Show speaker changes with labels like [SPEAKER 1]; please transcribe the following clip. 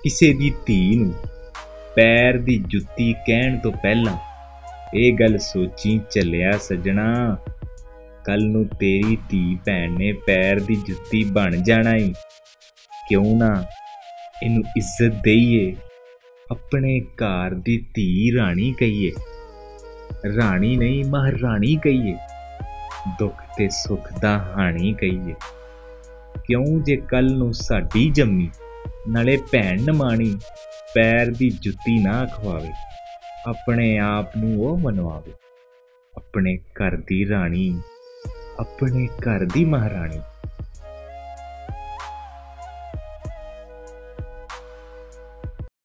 [SPEAKER 1] ਕਿਸੇ ਦੀ ਧੀ ਨੂੰ ਪੈਰ ਦੀ ਜੁੱਤੀ ਕਹਿਣ ਤੋਂ ਪਹਿਲਾਂ ਇਹ ਗੱਲ ਸੋਚੀ ਚੱਲਿਆ ਸੱਜਣਾ, ਕੱਲ ਨੂੰ ਤੇਰੀ ਧੀ ਭੈਣ ਨੇ ਪੈਰ ਦੀ ਜੁੱਤੀ ਬਣ ਜਾਣਾ ਈ। ਕਿਉਂ ਨਾ ਇਹਨੂੰ ਇੱਜ਼ਤ ਦੇਈਏ, ਆਪਣੇ ਘਰ ਦੀ ਧੀ ਰਾਣੀ ਕਹੀਏ, ਰਾਣੀ ਨਹੀਂ ਮਹਾਰਾਣੀ ਕਹੀਏ, ਦੁੱਖ ਤੇ ਸੁੱਖ ਦਾ ਹਾਣੀ ਕਹੀਏ। ਕਿਉਂ ਜੇ ਕੱਲ ਨੂੰ ਸਾਡੀ ਜੰਮੀ ਨਾਲੇ ਭੈਣ ਨਮਾਣੀ ਪੈਰ ਦੀ ਜੁੱਤੀ ਨਾ ਖਵਾਵੇ, ਆਪਣੇ ਆਪ ਨੂੰ ਉਹ ਮਨਵਾਵੇ, ਆਪਣੇ ਘਰ ਦੀ ਰਾਣੀ, ਆਪਣੇ ਘਰ ਦੀ ਮਹਾਰਾਣੀ।